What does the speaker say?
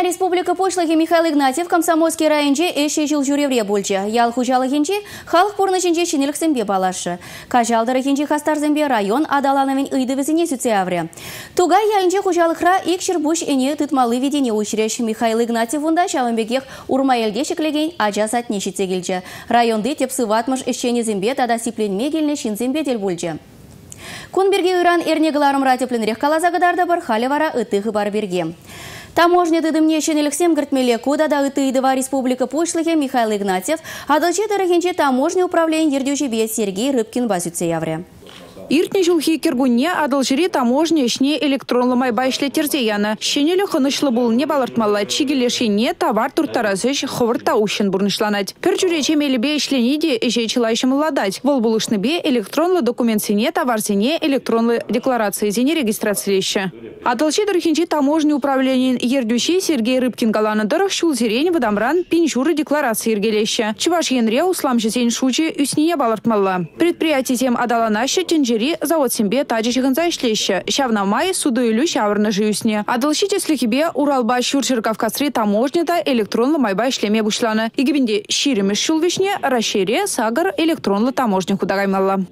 республика пошлығы Михаил Игнатьев Комсомольский районже эші жыл жүревре бөлчі. Ял хужалығынже халық порнышынже шенеліксенбе балашы. Кажалдырығынже хастарзенбе район адаланымен үйдівізіне сүтсе авре. Тугай ялынже хужалықра икшір буш эне тытмалы ведене учреш. Михаил Игнатьев онда шавынбегех урмаелде шеклеген ажасат нешітсе келчі. Районды тепсы ватмыш эшченезембе тада сипленме келіне шинзембе дел бөлчі. Кунберге Иран эрнегаларым ратепленрех калазагыдарды бір халі вара ытығы бар берге. Таможня дыдымне шенеліксем гіртмеле кодада ытыйдыва республика пошлығы Михаил Игнатьев, адылчы дырыхенче таможня управление ердюжебе Сергей Рыбкин басютсе явре. Иртне жылхи кергунне адылжыре таможня ішне электронлы майба ішлетерзе яны. Шенелі хынышлы бұл не балыртмалла чигелешене товар туртаразыш ховырта ушын бұрнышланать. Пір жүрече мелебе ішленеде эже чылайшым ладать. Бұл бұлышны бе электронлы документсене товарсене электронлы декларации зене регистрациялеща. Адылчы дырхинче таможня управление ердюши Сергей Рыбкин галаны дырых шул зерень вадамран пинжуры декларации ергелеща. Чываш енре услам жезень шучи үснее балыртмалла. Предприятие тем адаланаще тенжери завод сембе таджи жығынза ішлеща. Шавна май суды үлі шавырны жүйісне. Адылшите слихибе Уралба Шурчыр Кавказри таможнята электронлы майба ішлеме бұшланы. Егібінде ширемеш шул вишне, рашере сагар электронлы таможня худагаймалла.